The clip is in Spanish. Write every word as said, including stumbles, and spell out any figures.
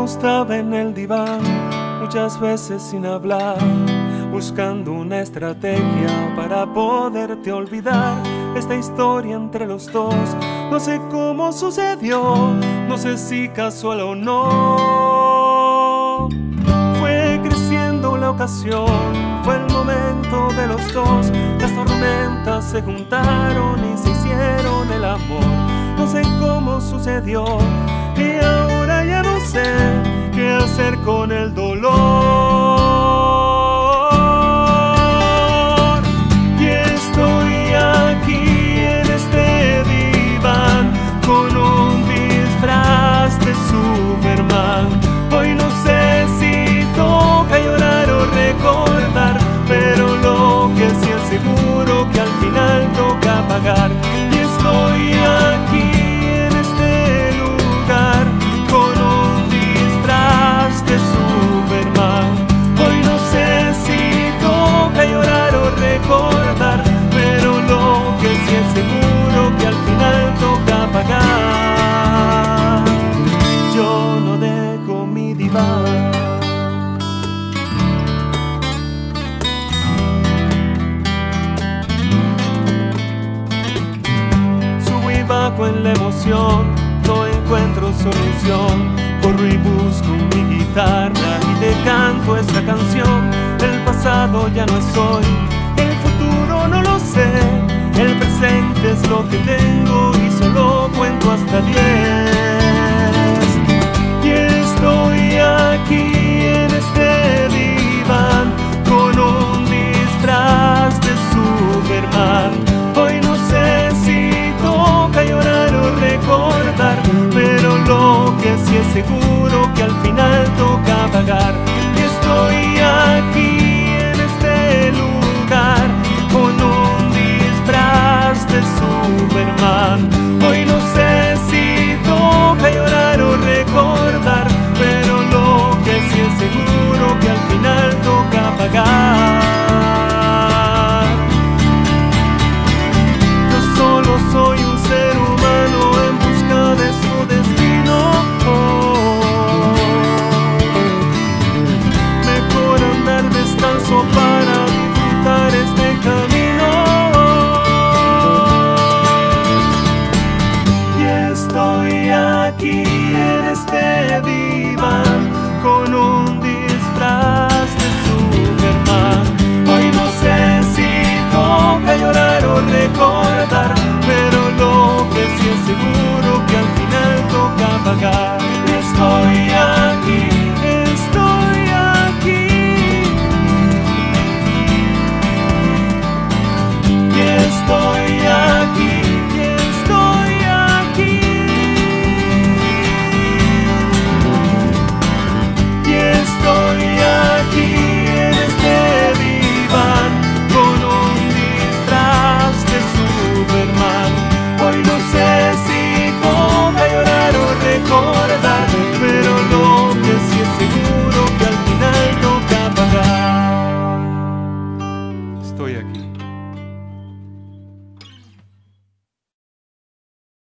acostaba en el diván, muchas veces sin hablar, buscando una estrategia para poderte olvidar. Esta historia entre los dos, no sé cómo sucedió, no sé si casual o no. Fue creciendo la ocasión, fue el momento de los dos. Las tormentas se juntaron y se hicieron el amor. No sé cómo sucedió y ahora ya no sé qué hacer con el dolor. Y estoy aquí en este diván con un disfraz de Superman. Hoy no sé si toca llorar o recordar, pero lo que sí es seguro que al final toca pagar. Y estoy aquí en este lugar con un disfraz de Superman. Hoy no sé si toca llorar o recordar, pero lo que sí es seguro que al final toca pagar. Yo no dejo mi diván. Subo y bajo en la emoción, no encuentro solución. Corro y busco mi guitarra y te canto esta canción. El pasado ya no es hoy, el futuro no lo sé. El presente es lo que tengo y solo cuento hasta diez. Y estoy aquí